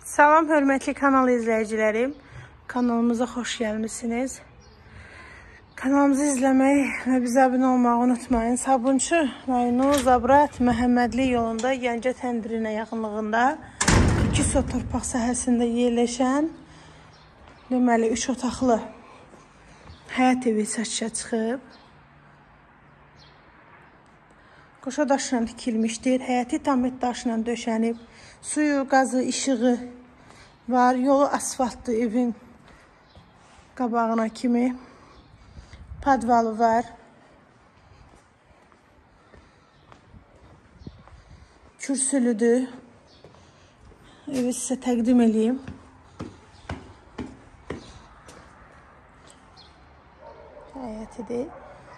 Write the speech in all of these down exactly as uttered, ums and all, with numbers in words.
Salam hörmətli kanal izləyicilərim. Kanalımıza xoş gəlmişsiniz. Kanalımızı izləməyi və bizə abunə olmağı unutmayın. Sabunçu rayonu Zabrat Məhəmmədli yolunda Gəncə təndirinə yaxınlığında iki sot torpaq sahəsində yerləşən deməli üç otaqlı həyət evi satışa çıxıb. Qoşa daşla tikilmişdir. Həyəti tamir daşla döşənib. Suyu, qazı, işığı var. Yolu asfaltlı evin qabağına kimi. Padvalı var. Kürsülüdür. Evi sizə təqdim edeyim. Həyətidir.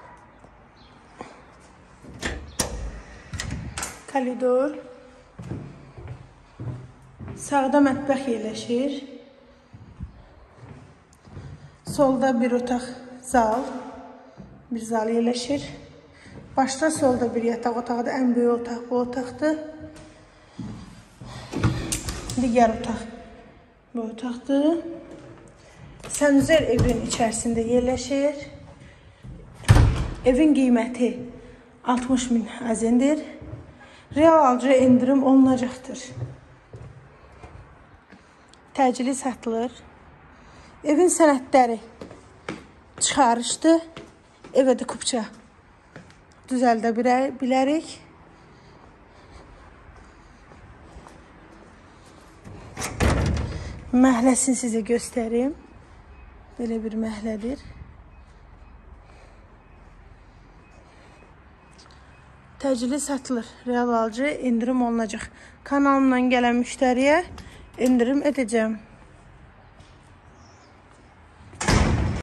Koridor. Sağda mətbəx yerləşir. Solda bir otaq zal. Bir zal yerləşir. Başda solda bir yataq otaqdır. Ən böyük otaq bu otaqdır. Digər otaq bu otaqdır. Sənüzər evin içərisində yerləşir. Evin qiyməti altmış min əzindir. Real alıcıya indirim olunacaqdır. Təcili satılır. Evin sənədləri çıxarışdır. Evə də kupça düzəldə bilərik. Məhləsini sizə göstərim. Belə bir məhlədir. Təcili satılır. Real alıcı indirim olunacaq. Kanalımdan gələn müştəriyə indirim edəcəm.